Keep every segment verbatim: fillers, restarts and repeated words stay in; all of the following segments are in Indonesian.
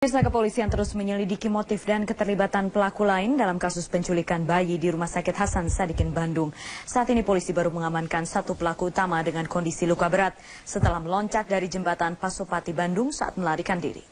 Pemirsa, kepolisian terus menyelidiki motif dan keterlibatan pelaku lain dalam kasus penculikan bayi di Rumah Sakit Hasan Sadikin, Bandung. Saat ini polisi baru mengamankan satu pelaku utama dengan kondisi luka berat setelah meloncat dari jembatan Pasopati, Bandung saat melarikan diri.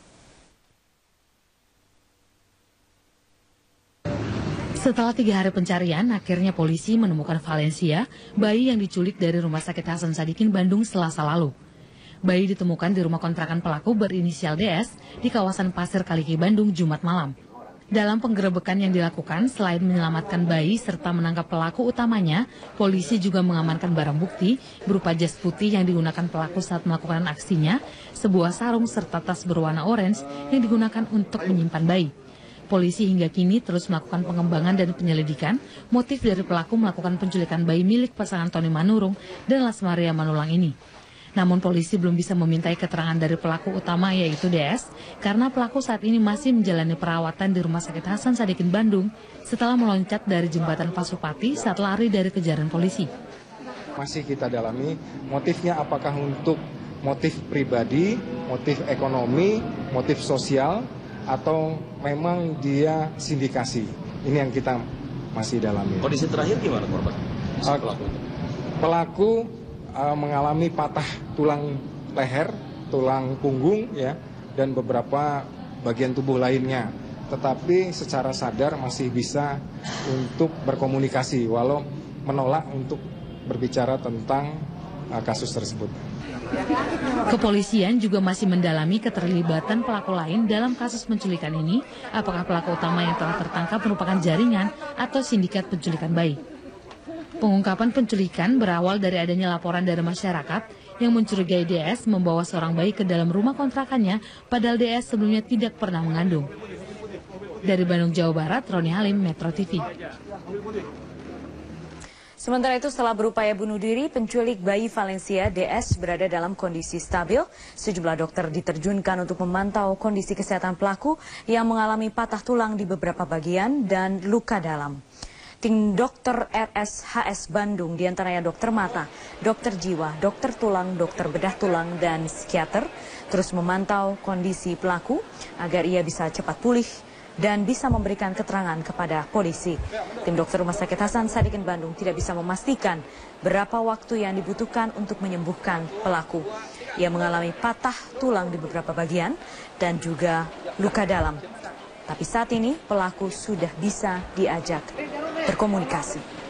Setelah tiga hari pencarian, akhirnya polisi menemukan Valencia, bayi yang diculik dari Rumah Sakit Hasan Sadikin, Bandung Selasa lalu. Bayi ditemukan di rumah kontrakan pelaku berinisial D S di kawasan Pasir Kaliki, Bandung, Jumat malam. Dalam penggerebekan yang dilakukan, selain menyelamatkan bayi serta menangkap pelaku utamanya, polisi juga mengamankan barang bukti berupa jas putih yang digunakan pelaku saat melakukan aksinya, sebuah sarung serta tas berwarna orange yang digunakan untuk menyimpan bayi. Polisi hingga kini terus melakukan pengembangan dan penyelidikan motif dari pelaku melakukan penculikan bayi milik pasangan Tony Manurung dan Lasmaria Manulang ini. Namun polisi belum bisa memintai keterangan dari pelaku utama yaitu D S karena pelaku saat ini masih menjalani perawatan di Rumah Sakit Hasan Sadikin, Bandung setelah meloncat dari jembatan Pasopati saat lari dari kejaran polisi. Masih kita dalami motifnya, apakah untuk motif pribadi, motif ekonomi, motif sosial, atau memang dia sindikasi. Ini yang kita masih dalami. Kondisi terakhir gimana korban? Uh, pelaku pelaku uh, mengalami patah tulang leher, tulang punggung ya, dan beberapa bagian tubuh lainnya. Tetapi secara sadar masih bisa untuk berkomunikasi walau menolak untuk berbicara tentang uh, kasus tersebut. Kepolisian juga masih mendalami keterlibatan pelaku lain dalam kasus penculikan ini, apakah pelaku utama yang telah tertangkap merupakan jaringan atau sindikat penculikan bayi. Pengungkapan penculikan berawal dari adanya laporan dari masyarakat yang mencurigai D S membawa seorang bayi ke dalam rumah kontrakannya, padahal D S sebelumnya tidak pernah mengandung. Dari Bandung, Jawa Barat, Roni Halim, Metro T V. Sementara itu, setelah berupaya bunuh diri, penculik bayi Valencia D S berada dalam kondisi stabil. Sejumlah dokter diterjunkan untuk memantau kondisi kesehatan pelaku yang mengalami patah tulang di beberapa bagian dan luka dalam. Tim dokter R S H S Bandung, diantaranya dokter mata, dokter jiwa, dokter tulang, dokter bedah tulang, dan psikiater, terus memantau kondisi pelaku agar ia bisa cepat pulih dan bisa memberikan keterangan kepada polisi. Tim dokter Rumah Sakit Hasan Sadikin, Bandung tidak bisa memastikan berapa waktu yang dibutuhkan untuk menyembuhkan pelaku. Ia mengalami patah tulang di beberapa bagian dan juga luka dalam. Tapi saat ini pelaku sudah bisa diajak berkomunikasi.